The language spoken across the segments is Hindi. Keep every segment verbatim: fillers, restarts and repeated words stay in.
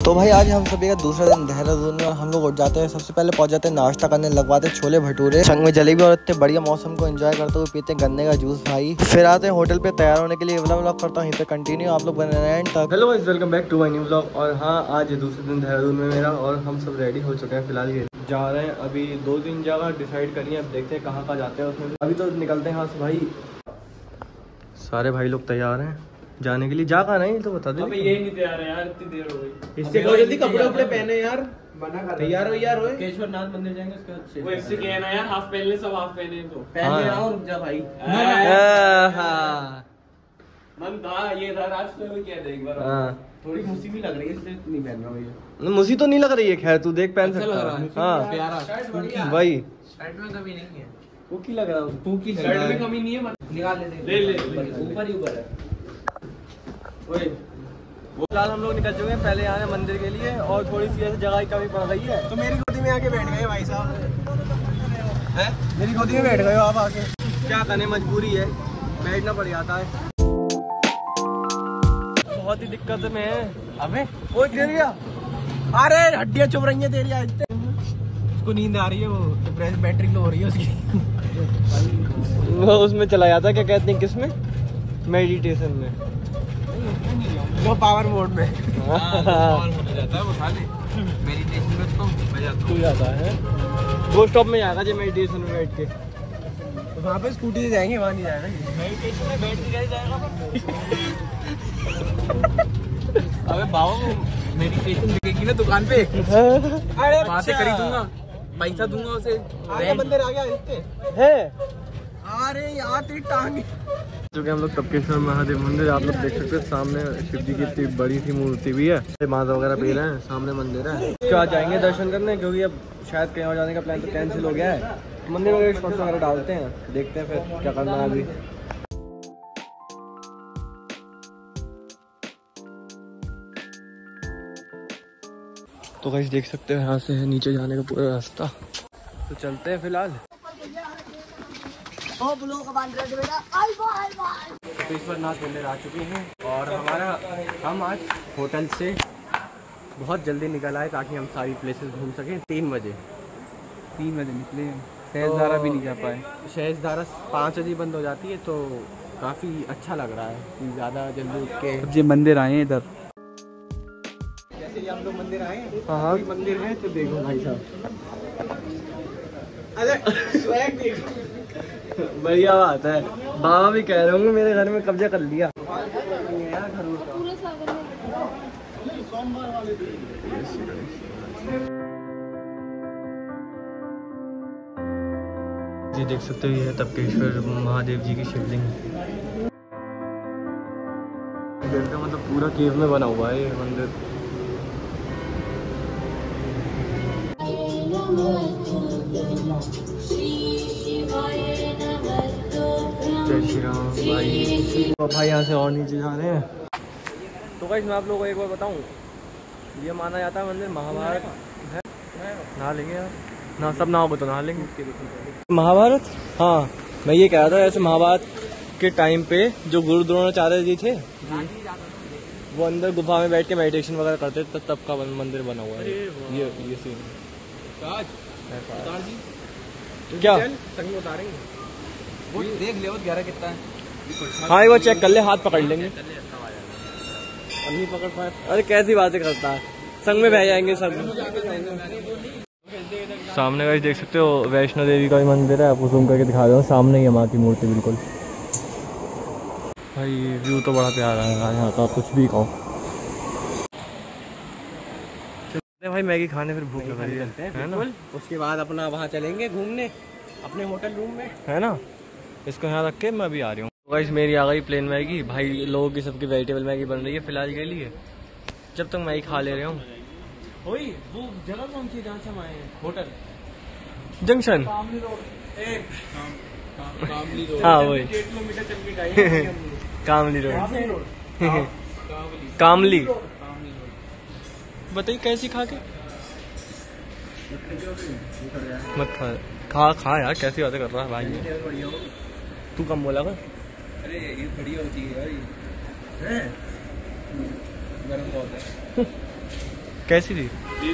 तो भाई आज हम सभी का दूसरा दिन देहरादून में, हम लोग उठ जाते हैं। सबसे पहले पहुंच जाते हैं नाश्ता करने, लगवाते छोले भटूरे, संग में जलेबी और इतने बढ़िया मौसम को एंजॉय करते हुए पीते हैं गन्ने का जूस भाई। फिर आते हैं होटल पे तैयार होने के लिए। व्लॉग व्लॉग करता हूँ यहीं पे कंटिन्यू, आप लोग बने रहें तक। Hello guys, welcome back to my new vlog. और हाँ, आज दूसरे दिन देहरादून में मेरा, और हम सब रेडी हो चुके हैं। फिलहाल ये जा रहे हैं, अभी दो तीन जगह डिसाइड करिए, अब देखते हैं कहाँ कहाँ जाते हैं। उसमें अभी तो निकलते हैं यहाँ से भाई। सारे भाई लोग तैयार हैं जाने के लिए। जा कहाँ नहीं तो बता दे। अबे ये नहीं तैयार है यार, इतनी देर हो गई। इससे कहो जल्दी कपड़े उपड़े पहने यार, बना कर तैयार हो यार। हो केशवर नाथ मंदिर जाएंगे, उसके बाद वो इससे कहना यार हाफ पहन ले, सब हाफ पहने तो पहन ले रहा हूं। रुक जा भाई। हां मन था ये था राज को भी कह दे एक बार। हां थोड़ी मुसी भी लग रही है, इसलिए नहीं पहन रहा भैया। मुसी तो नहीं लग रही है, खैर तू देख पहन सकता है। हां प्यारा शर्ट बढ़िया भाई, शर्ट में कमी नहीं है। वो की लग रहा है, तू की शर्ट में कमी नहीं है, निकाल ले ले ले ऊपर ही ऊपर है। ओए वो फिलहाल हम लोग निकल चुके हैं पहले आने मंदिर के लिए, और थोड़ी सी ऐसे जगह की कमी पड़ गई है तो मेरी गोदी में आके बैठ गए भाई साहब। हैं मेरी गोदी में बैठ गए हो आप आके, क्या करने, मजबूरी है, बैठना पड़ जाता है। बहुत ही दिक्कत में है। अबे वो गिर गया, अरे हड्डियां चुभ रही हैं तेरी आज। उसको नींद आ रही है, वो बैटरी लो हो रही है उसकी। वो उसमें चला जाता है, क्या कहते हैं किसमें, मेडिटेशन में, वो पावर मोड में पावर मोड जाता है। वो खाली मेडिटेशन में तो बजाता है जाता है। दो स्टॉप में जाएगा जो मेडिटेशन में बैठ के, तो वहाँ पे स्कूटी से जाएंगे, वहाँ नहीं जाएगा। मेडिटेशन में बैठ के कैसे जाएगा? अबे बाबू मेडिटेशन बिकेगी ना दुकान पे, अरे वहाँ से खरीदूंगा, पैसा दूंगा उसे। आगे बंदर आ गया है। अरे यार तेरी टांग। चुके हम लोग तपकेश्वर महादेव मंदिर। आप लोग देख सकते हैं सामने शिव जी की इतनी बड़ी सी मूर्ति भी है। माता वगैरह पी रहे हैं, सामने मंदिर है। उसके बाद जाएंगे दर्शन करने, क्योंकि अब शायद कहीं और जाने का प्लान तो कैंसिल हो गया है। मंदिर वगैरह शॉर्ट्स वगैरह डालते हैं, देखते हैं फिर क्या करना है अभी। तो गाइस देख सकते हो यहाँ से है नीचे जाने का पूरा रास्ता, तो चलते हैं फिलहाल। ईश्वरनाथ मंदिर आ चुके हैं, और हमारा हम आज होटल से बहुत जल्दी निकल आए ताकि हम सारी प्लेसेस घूम सकें। तीन बजे तीन बजे निकले, शहज़ारा तो भी नहीं जा पाए। शहज़ारा पाँच बजे बंद हो जाती है, तो काफ़ी अच्छा लग रहा है कि ज़्यादा जल्दी उठ के ये मंदिर आए हैं इधर। जैसे ये हम लोग मंदिर आए हैं, हाँ मंदिर है, तो देखो भाई साहब, अरे स्वैग देखो, बढ़िया बात है। बाबा भी कह रहे होंगे मेरे घर में कब्जा कर लिया। जी देख सकते हो, ये है तपकेश्वर महादेव जी की शिवलिंग। मतलब पूरा केव में बना हुआ है ये मंदिर। जय श्री राम भाई। तो भाई यहाँ से और नीचे जा रहे हैं। तो गाइस मैं आप लोगों को एक बार बताऊँ, ये माना जाता है मंदिर महाभारत है। नहा लेंगे यार, ना सब नहाओगे तो नहा लेंगे। महाभारत, हाँ मैं ये कह रहा था, ऐसे महाभारत के टाइम पे जो गुरु द्रोणाचार्य जी थे, वो अंदर गुफा में बैठ के मेडिटेशन वगैरह करते थे, तब का मंदिर बना हुआ है ये ये सीन। क्या उतारेंगे वो देख ले, वो ग्यारह कितना है। हाँ एक बार चेक कर ले, हाथ पकड़ लेंगे। नहीं पकड़ पाए, अरे कैसी बातें करता है, संग में बह जाएंगे सब। सामने का देख सकते हो वैष्णो देवी का भी मंदिर है, आपको जूम करके दिखा रहा हूँ। सामने ही है माँ की मूर्ति बिल्कुल। भाई व्यू तो बड़ा प्यारा है यहाँ का, कुछ भी कहो। भाई मैगी खाने, फिर भूख लग रही है, है ना। उसके बाद अपना वहाँ चलेंगे घूमने अपने होटल रूम में, है ना। इसको यहाँ रख के मैं अभी आ रही हूँ। गाइस मेरी आ गई प्लेन मैगी। भाई लोगों की सबकी वेजिटेबल मैगी बन रही है फिलहाल के लिए, जब तक मैगी खा ले रहे हूँ। वही वो जगह कौन सी जहाँ से हम आए हैं? Hotel junction, Kamli road. Kamli road, हाँ वही किलोमीटर चल के गए कामली रोड। कामली बताइए कैसी खा के, मत खा खा खा यार, कैसी बातें कर रहा है भाई। तू कम बोला कर। अरे ये बढ़िया होती है यार, ये गरम बहुत है। कैसी थी?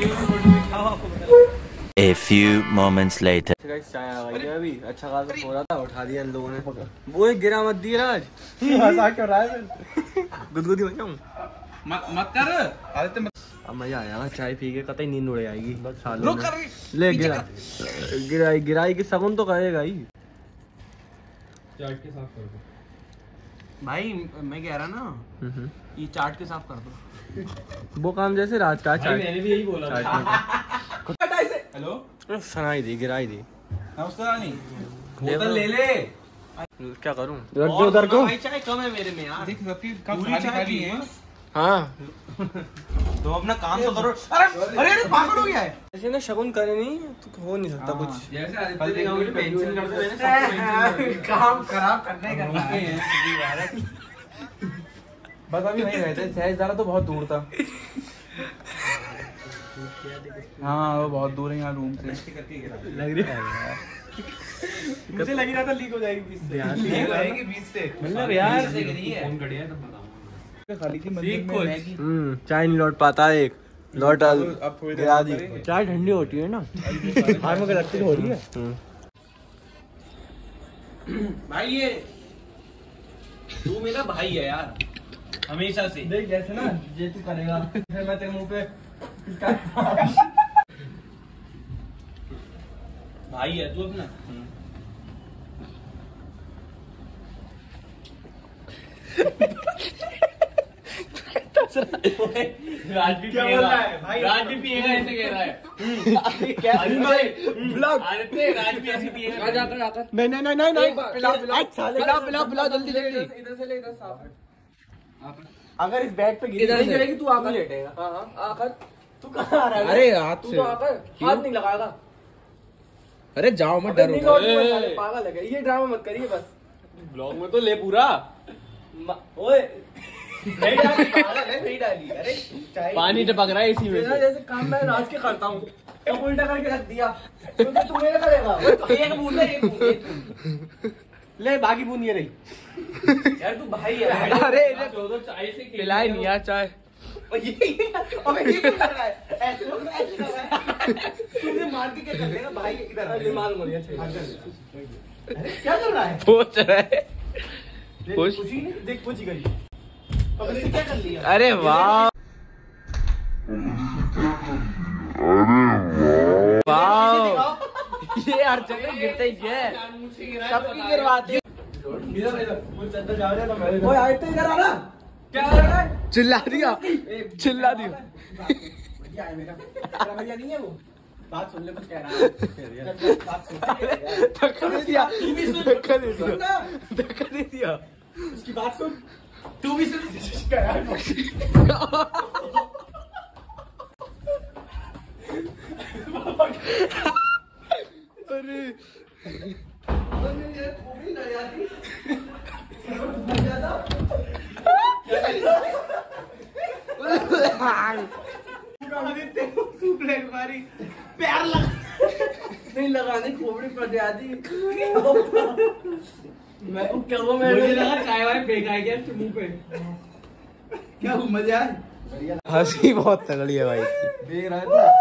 A few moments later. चाय आ गई है अभी, अच्छा खासा हो रहा था, उठा दिया इन लोगों ने। वो एक गिरा मत दिया राज। मजाक कर रहा है। गुदगुदी हो जाऊं? मत मत कर। आदित्य मत। अब मजा आया चाय पी के, कतई नींद उड़ जाएगी। रुक कर ले गिरा गिराई गिराई की सगुन तो करेगा ही। चाट के साफ कर दो भाई, मैं कह रहा ना ये चाट के साफ कर दो। वो काम जैसे रात का चाट। मैंने भी यही बोला था। हेलो, सुनाई दी, गिराई दी। नमस्ते रानी, बोतल ले ले। क्या करूं? रख दो उधर को। भाई चाय कम है मेरे में यार। देख सबकी कप खाली खाली है। हाँ तो अपना काम तो करो। अरे अरे अरे पागल हो गया है। ऐसे ना शगुन करे नहीं तो हो नहीं सकता कुछ। जैसे आदित्य ने मुझे पेंशन कर दे, मैंने सबको पेंशन काम खराब करने का है। बस अभी वहीं गए थे, सहजदारा तो बहुत दूर था। हाँ वो बहुत दूर है यहाँ रूम से। लग रही है मुझे लग रहा था लीक हो जाएगी बीच से। लीक होएगी बीच से। मतलब यार फोन कटिया तब बताऊंगा। खाली थी मंदिर में मैगी। हम्म चाय नहीं लौट पाता एक लौट अब थोड़ी देर गिरा दी। चाय ठंडी होती है ना, हाथ में रखती हो रही है। भाई ये तू मेरा भाई है यार, हमेशा से। देख जैसे ना ये तू करेगा फिर मैं तेरे मुंह पे भाई है तू अपना। राज भी पिएगा, राज भी पिएगा ऐसे कह रहा है। क्या आदित्य राज भी ऐसे पिएगा। जाकर जाकर नहीं नहीं नहीं नहीं पिला पिला पिला पिला पिला जल्दी जल्दी। इधर से ले, इधर साफ। अगर इस बैग पे इधर नहीं गिरेगी, तू आकर लेटेगा। हाँ हाँ आकर। तू कहाँ आ रहा है? अरे हाथ तू से तो आकर हाथ नहीं लगाएगा। अरे जाओ मत, डरो। पागल है, ये ड्रामा मत करिए बस। ब्लॉग में तो ले पूरा। ओए नहीं डाली, पागल है, नहीं डाली। अरे चाय पानी टपक रहा है इसी में से। जैसे काम मैं राज के करता हूँ तो उल्टा करके रख दिया तो तू मेरा करेगा। एक बूंद है, एक बूंद, एक बूंद ले, बाकी बूंद ये रही। यार तू भाई है। अरे चाय से पिलाई नहीं यार चाय। ये अबे ये क्या कर रहा है? ऐसे लोग ना ऐसे कर रहा है। तुझे मार के क्या कर देगा भाई? इधर दिमाग मर गया। अरे क्या कर रहा है? पूछ रहा है। पूछ पूछी नहीं, देख पूछ गई। अब इसने क्या कर लिया? अरे वाह वाह, ये हर जगह गिरते ही है, सबकी गिरवाते। ओए आए तो इधर आ ना। क्या कर रहा है? चिल्ला दिया, चिल्ला दिया। भैया है मेरा, तेरा भैया नहीं है वो। बात सुन ले, कुछ कह रहा है। बात सुन। धक्का दे दिया, तू भी सुन, धक्का दे सुन दिया, ना। धक्का दे दिया। उसकी बात सुन, तू भी सुन। कह रहा है। अरे प्यार लगा नहीं लगाने, खोपड़ी पर जाती। मैं क्या हुआ? मैं चाय वाय फेंका क्या मुंह पे? क्या हुआ? मजा आया? हंसी बहुत तगड़ी है भाई, देख रहा है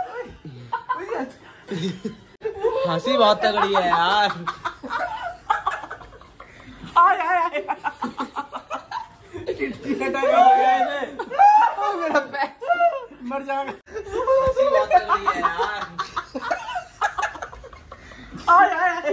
हंसी बहुत तगड़ी है यार। आय आय आय मेरा पैर मर जाएगा। हंसी बहुत तगड़ी है यार। आय आय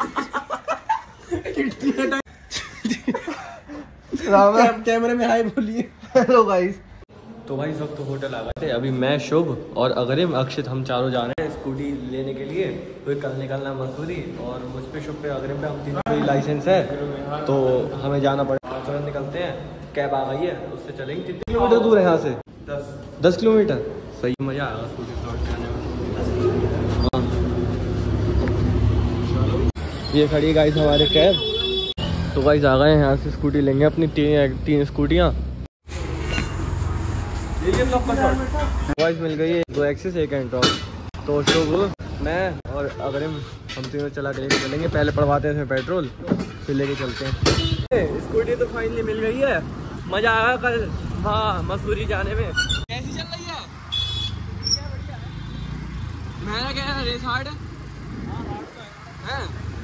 कैमरे में हाय बोलिए। Hello guys. तो भाई सब तो होटल आ गए थे। अभी मैं, शुभ और अगरिम, अक्षित, हम चारों जा रहे हैं स्कूटी लेने के लिए। कोई कल निकलना मसूरी और मुझ पे, शुभ पे, अगरिम पे, हम तीनों कोई लाइसेंस है तो हमें जाना पड़ेगा। तुरंत निकलते हैं, कैब आ गई है, उससे चलेंगे। कितने किलोमीटर दूर है यहाँ से? दस दस किलोमीटर। सही मजा आएगा स्कूटी प्लॉट करने में। हाँ ये खड़ी है गाइस हमारे कैब। तो गाइस आ गए हैं, यहाँ से स्कूटी लेंगे अपनी तीन तीन स्कूटियाँ। वॉइस मिल गई है, दो एक्सेस एक एंट्रॉप। तो शुभ, मैं और अगरिम हम तीनों चला के लेके चलेंगे। पहले पड़वाते हैं पेट्रोल, फिर लेके चलते हैं। स्कूटी तो फाइनली मिल गई है, मजा आया कल। हाँ मसूरी जाने में। कैसी चल रही है? है क्या रेस हार्ड है?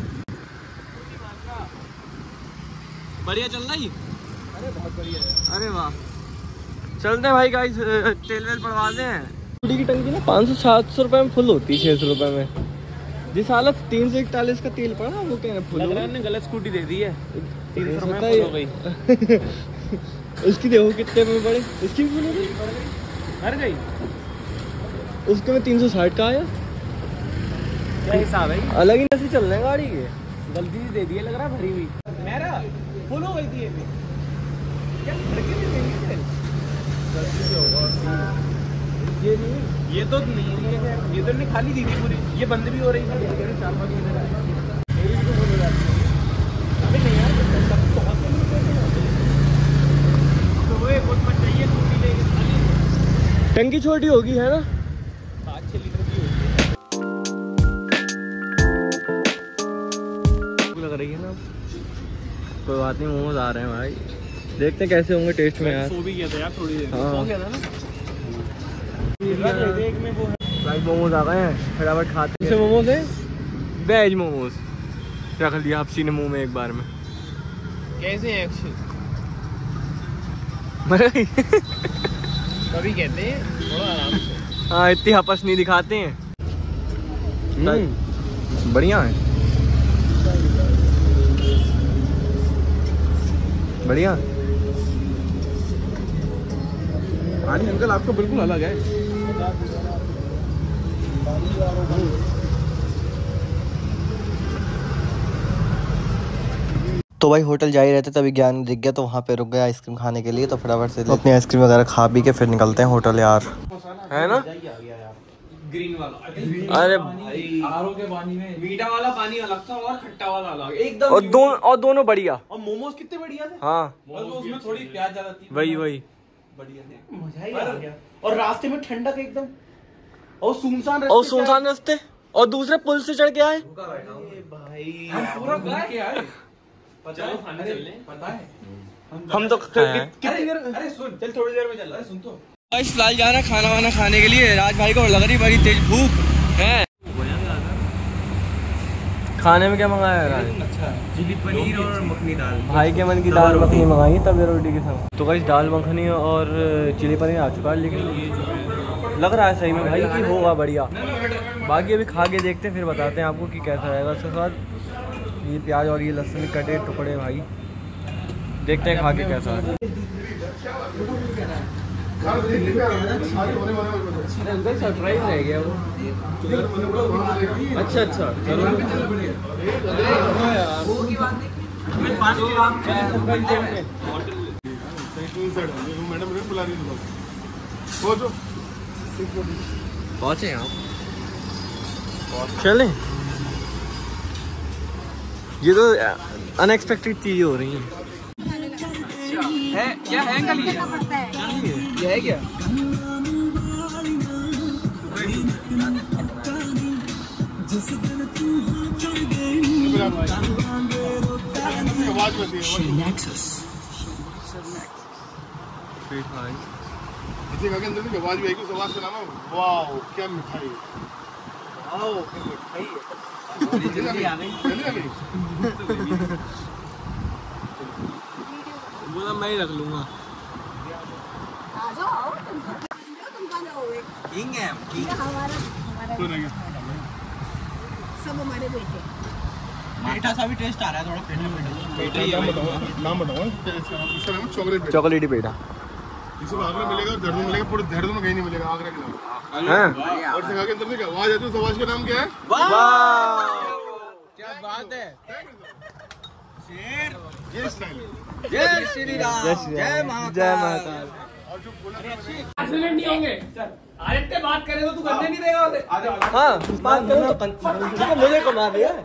बढ़िया चल रहा है। अरे बहुत बढ़िया है। अरे वाह, चलते हैं भाई गाइस, तेल वेल पड़वाते हैं। स्कूटी की टंकी ना पाँच सौ सात सौ रुपये में फुल होती है, छः सौ रुपये में। जिस हालत तीन सौ इकतालीस का तेल पड़ा वो क्या फुल लग रहा है, गलत स्कूटी दे दी है। तीन सौ रुपये हो गई। उसकी देखो कितने में पड़े, इसकी भी फुल हो गई, मर गई। उसके में तीन सौ साठ का आया। क्या हिसाब है? अलग ही ऐसे चल रहे हैं गाड़ी के, गलती से दे दिए लग रहा है भरी हुई। मेरा फुल हो गई थी ये भी। क्या भड़के भी देंगे तेल? गलती से होगा ये नहीं, ये तो नहीं, ये ये तो नहीं खाली दी थी पूरी, ये बंद भी हो रही है। चार पाँच मेरी भी तो फुल हो जाती है। अभी नहीं यार, सब तो बहुत तो वो बहुत मत चाहिए स्कूटी लेके। टंकी छोटी होगी है ना, पाँच छः लीटर की होगी। लग रही है ना, कोई बात नहीं, मोमोज आ रहे हैं भाई, देखते हैं कैसे होंगे टेस्ट में यार। सो भी गया था यार थोड़ी देर, सो गया था ना। एक में वो है भाई, मोमोज आ गए हैं, फटाफट खाते हैं। मोमोज है वेज मोमोज, रख लिया हफ्सी ने मुंह में एक बार में। कैसे हैं कभी कहते हैं थोड़ा आराम से। हाँ इतनी हपस नहीं दिखाते हैं। बढ़िया है, बढ़िया। पानी अंकल आपका बिल्कुल अलग है। तो भाई होटल जा ही रहते तभी ज्ञान दिख गया, तो वहाँ पे रुक गया आइसक्रीम खाने के लिए। तो फटाफट से अपनी आइसक्रीम वगैरह खा पी के फिर निकलते हैं होटल यार, है ना। ग्रीन वाला, अरे आरओ के पानी में मीठा वाला पानी अलग था और खट्टा वाला अलग, एकदम। और दोनों और दोनों बढ़िया। और मोमोज कितने बढ़िया थे। हाँ उसमें थोड़ी प्याज ज्यादा थी, वही वही बढ़िया थे, मजा ही आ गया। और रास्ते में ठंडक एकदम, और सुनसान और सुनसान रास्ते, और दूसरे पुल से चढ़ के आए भाई। हम पूरा घूम के आए। चलो खाने चलने, पता है हम तो कितनी देर। अरे सुन, चल थोड़ी देर में चल। अरे सुन तो फिलहाल जा रहा है खाना वाना खाने के लिए। राज भाई को लग रही बड़ी तेज भूख है। खाने में क्या मंगाया है राज? अच्छा चिली पनीर और मखनी दाल। भाई के मन की दाल मखनी मंगाई तब रोटी के साथ। तो गाइस दाल मखनी और चिली पनीर आ चुका है, लेकिन लग रहा है सही में भाई कि होगा बढ़िया। बाकी अभी खा के देखते हैं, फिर बताते हैं आपको कि कैसा रहेगा उसके साथ। ये प्याज और ये लहसुन के कटे टुकड़े भाई, देखते हैं खा के कैसा है। सरप्राइज रह गया वो। अच्छा अच्छा चलो पहुँचे आप, चलें। ये तो अनएक्सपेक्टेड चीजें हो रही हैं। है क्या है अंकल? ये ये है क्या? आवाज भी आएगी, उस आवाज का नाम है वाओ क्या मिठाई। वाओ क्या मिठाई है। जल्दी आ गई, जल्दी आ गई। बोला मैं ही रख लूंगा। किंग है किंग। सब हमारे बेटे। मीठा सा भी टेस्ट आ रहा है थोड़ा, पेटा ही नाम है। बताओ, नाम बताओ। इसका नाम है चॉकलेट पेठा। चॉकलेटी पेठा इसमें आगरा मिलेगा, देहरादून मिलेगा, पूरे देहरादून में कहीं नहीं मिलेगा आगरा के नाम। हैं? और सिखा के अंदर से क्या आवाज आती है, उस आवाज का नाम क्या है? क्या बात है। ये स्टाइल। जय श्री राम, जय महाकाल, जय महाकाल। और जो बोला एक्सीडेंट नहीं होंगे। आदित्य बात करे तो तू करने नहीं देगा उसे। हाँ बात करो तो मुझे को मार दिया।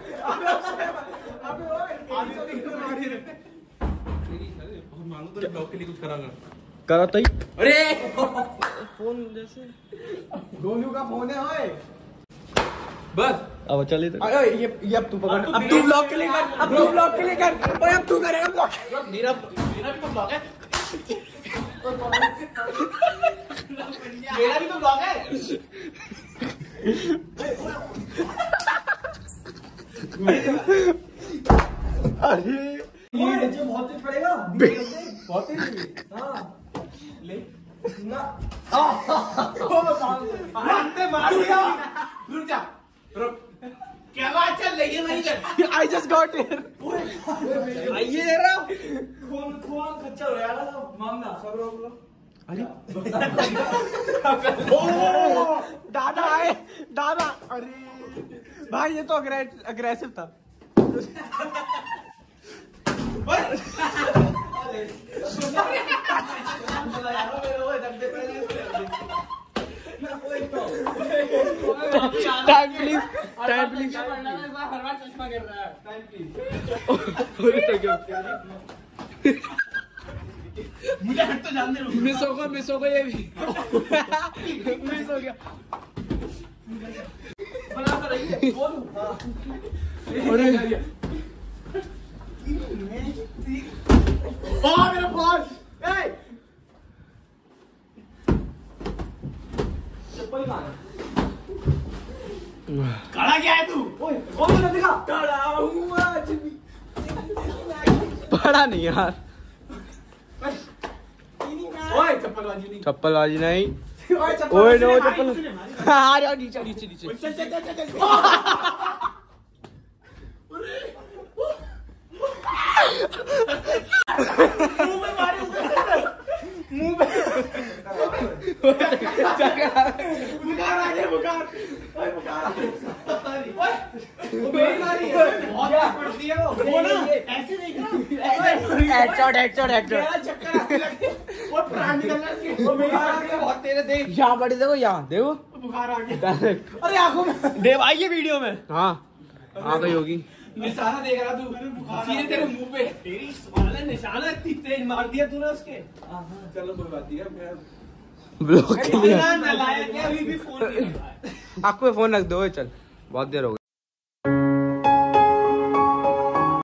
ब्लॉग के लिए कुछ करा करा तो ही। अरे फोन जैसे गोलू का फोन है। ओए बस अब चले तो। अरे ये ये अब तू पकड़, अब तू ब्लॉक के लिए कर, अब तू ब्लॉक के लिए कर। ओए अब तू करेगा ब्लॉक। मेरा मेरा भी तो ब्लॉक है। मेरा भी तो ब्लॉक है। अरे ये जो बहुत तेज पड़ेगा, बहुत तेज। हाँ ले ना, मार दिया। रुक जा, रुक। क्या बात चल रही है भाई? I just got here. आइए जरा। खून खून खच्चर हो गया ना मामला। सब रोक लो। अरे ओ दादा आए, दादा। अरे भाई ये तो अग्रेसिव था। Time please, time please. चश्मा गिर रहा है, टाइम प्लीज। मुझे हट तो जान दे। मिस होगा, मिस होगा ये भी। मिस हो गया। बना तो रही है। अरे ओ मेरा फोन। चप्पल कहाँ है? खड़ा क्या है तू? ओए कौन सा दिखा? खड़ा हूँ आज भी। पड़ा नहीं यार। ओए चप्पल बाजी नहीं, चप्पल बाजी नहीं। ओए नो चप्पल। हाँ यार नीचे नीचे नीचे। चल चल चल चल। मुंह में मारे, मुंह में। बुखार आ गया, बुखार। ओए बुखार आ गया। ओए मेरी मारी है, बहुत पड़ती है वो। वो ना ऐसे देख ना। Headshot headshot headshot. मेरा चक्कर आने लगे। वो प्राण निकल रहा है। वो बुखार आ गया बहुत तेरे। देख यहाँ बड़ी देखो, यहाँ देखो बुखार आ गया। अरे आंखों में देव आई है वीडियो में। हाँ आ गई होगी। निशाना देख रहा तू, सीधे तेरे मुंह पे। तेरी साले निशाना इतनी तेज मार दिया तूने उसके। चलो कोई बात नहीं है। ब्लॉक के लिए अभी भी फोन नहीं। आपको फोन रख दो, चल बहुत देर हो गई।